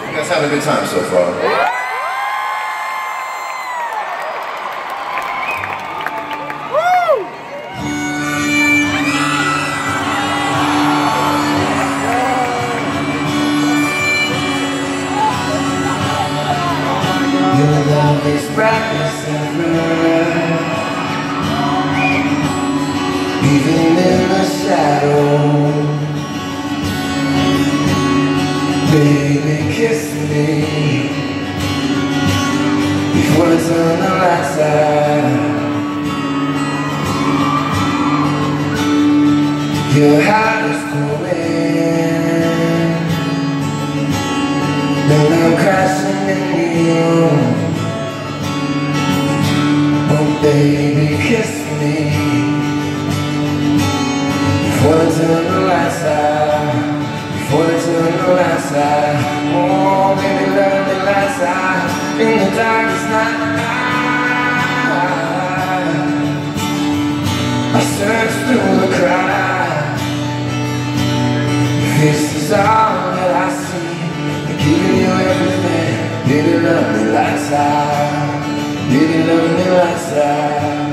You guys having a good time so far? Your love is bright as ever, even in the shadow. Baby, kiss me before I turn the lights out. Your heart is coolin', then I'm crashing into you. Oh baby, kiss me before I turn the lights out. Before I turn the lights out. Oh baby, love me lights out in the darkest night. I search through the crowd. Your face is all that I see. I'm giving you everything. Baby, love me lights out. Baby, love me lights out.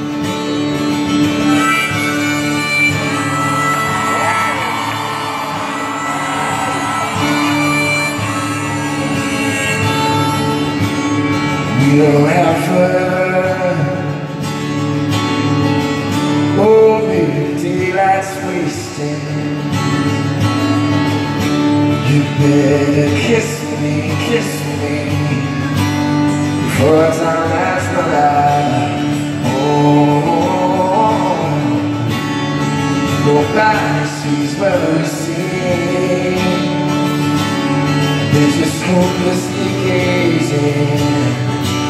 We don't have forever. Oh baby, daylight's wasting. You better kiss me before time has run out. Oh, nobody sees what we see. They're just hopelessly gazing.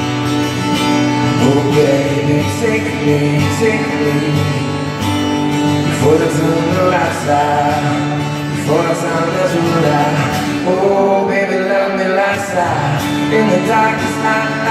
Oh baby, take me before the turn the lights out. Before the sun has run out. Oh baby, love me lights out in the darkest night.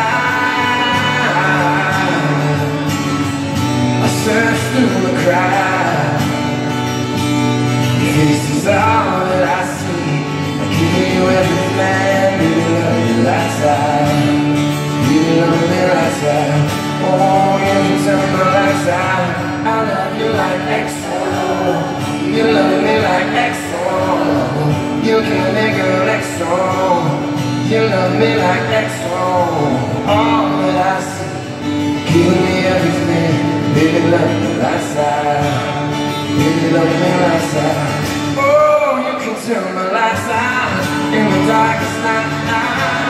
I search through the crowd. Your face is all that I see. I give you everything. Baby, love me lights out. You love me lights out. Oh, you can turn the lights out. I love you like XO. You love me like XO. You can make a XO. You love me like XO. All that I see. Give me everything. Baby, love me lights out. Baby, love me lights out. Oh, you can turn the lights out in the darkest night.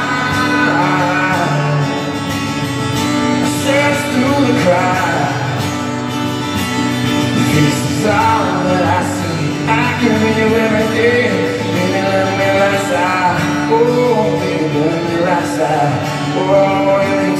Search through the crowd. Your face is all that I see. I give you everything. Baby, love me lights out. Oh, baby, love me lights out. Oh, you